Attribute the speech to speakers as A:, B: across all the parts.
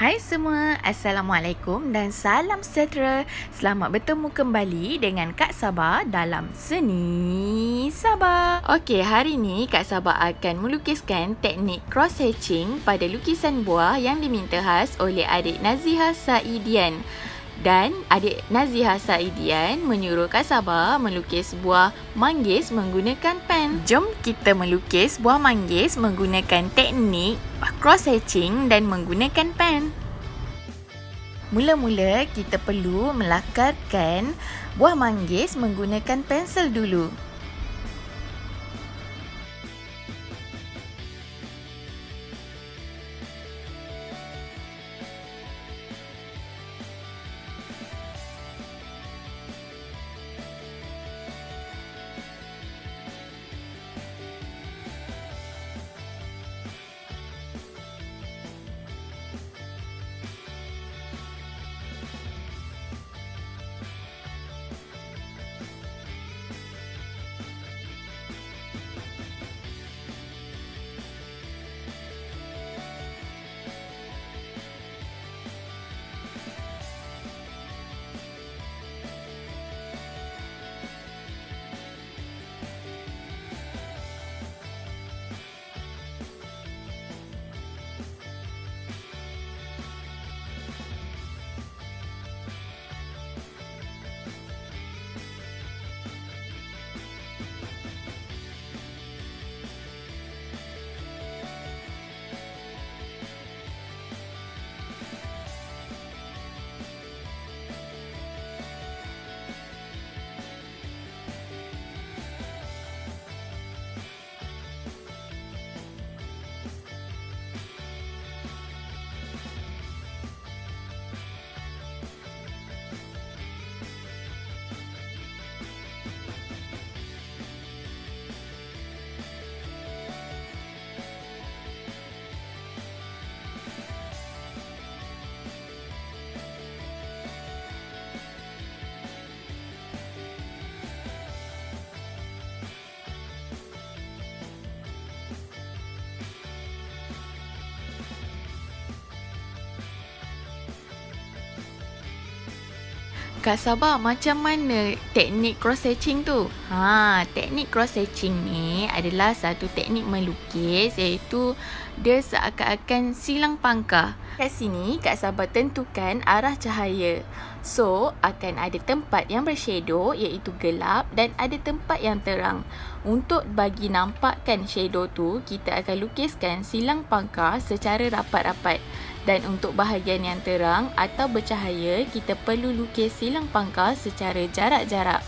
A: Hai semua, Assalamualaikum dan salam sejahtera. Selamat bertemu kembali dengan Kak Sabah dalam Seni Sabah. Okey, hari ni Kak Sabah akan melukiskan teknik cross-hatching pada lukisan buah yang diminta khas oleh adik Naziha Saidian. Dan adik Naziha Saidian menyuruh Kak Sabah melukis buah manggis menggunakan pen. Jom kita melukis buah manggis menggunakan teknik cross-hatching dan menggunakan pen. Mula-mula kita perlu melakarkan buah manggis menggunakan pensel dulu. Kak Sabah, macam mana teknik cross-hatching tu? Teknik cross-hatching ni adalah satu teknik melukis iaitu dia seakan-akan silang pangkah. Kat sini, Kak Sabah tentukan arah cahaya. So, akan ada tempat yang bershadow iaitu gelap dan ada tempat yang terang. Untuk bagi nampakkan shadow tu, kita akan lukiskan silang pangkah secara rapat-rapat. Dan untuk bahagian yang terang atau bercahaya, kita perlu lukis silang pangkah secara jarak-jarak.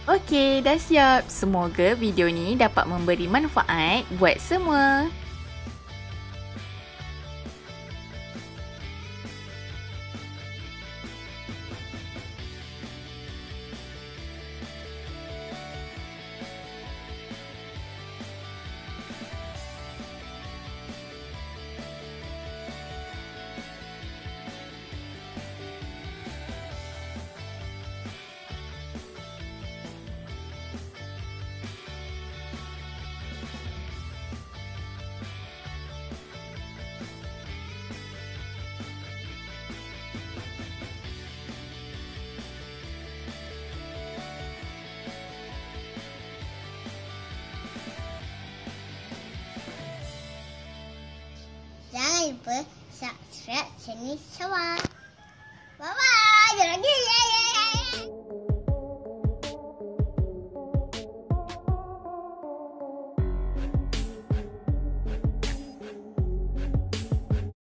A: Okey, dah siap. Semoga video ni dapat memberi manfaat buat semua.
B: Jangan lupa subscribe channel Syawak. Bye-bye. Jangan lagi.